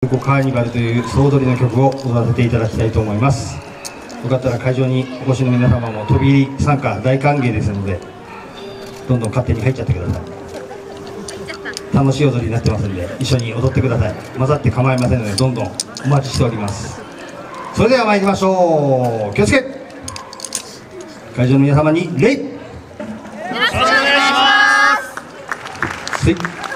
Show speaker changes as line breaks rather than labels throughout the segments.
カーニバルという総踊りの曲を踊らせていただきたいと思います。よかったら会場にお越しの皆様も飛び入り参加大歓迎ですので、どんどん勝手に入っちゃってください。楽しい踊りになってますので一緒に踊ってください。混ざって構いませんのでどんどんお待ちしております。それでは参りましょう。気をつけ。会場の皆様に礼。よろしくお願いします。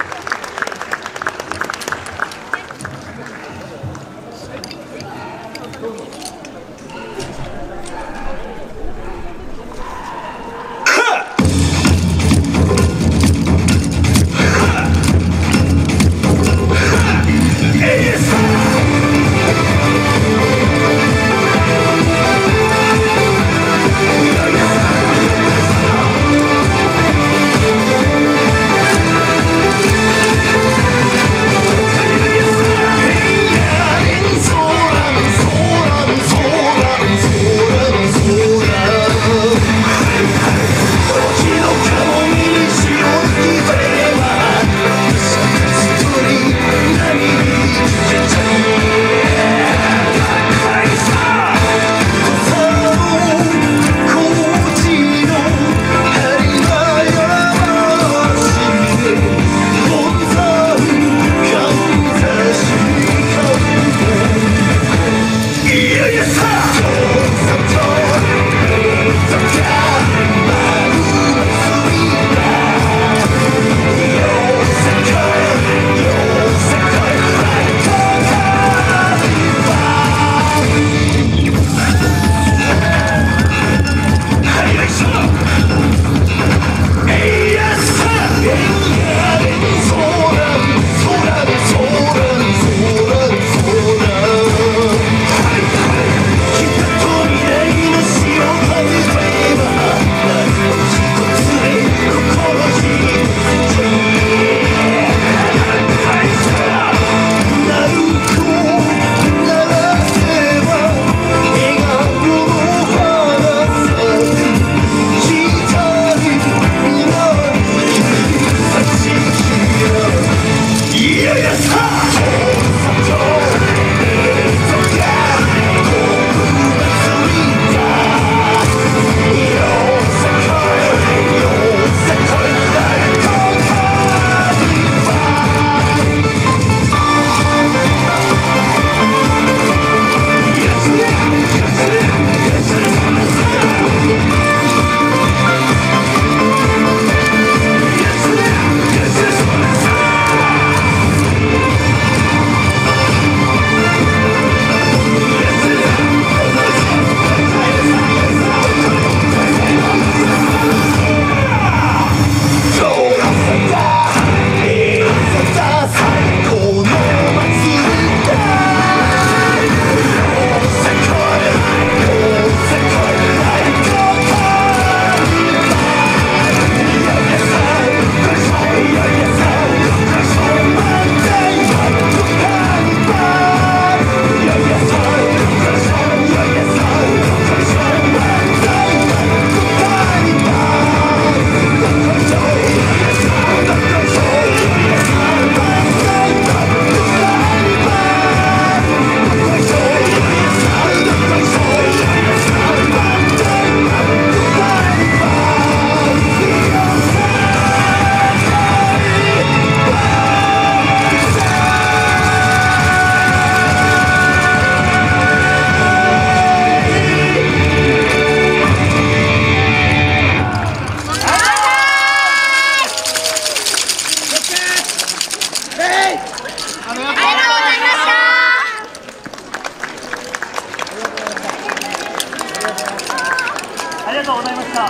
ありがとうございました。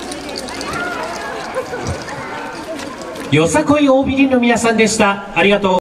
よさこい大喜利の皆さんでした。ありがとう。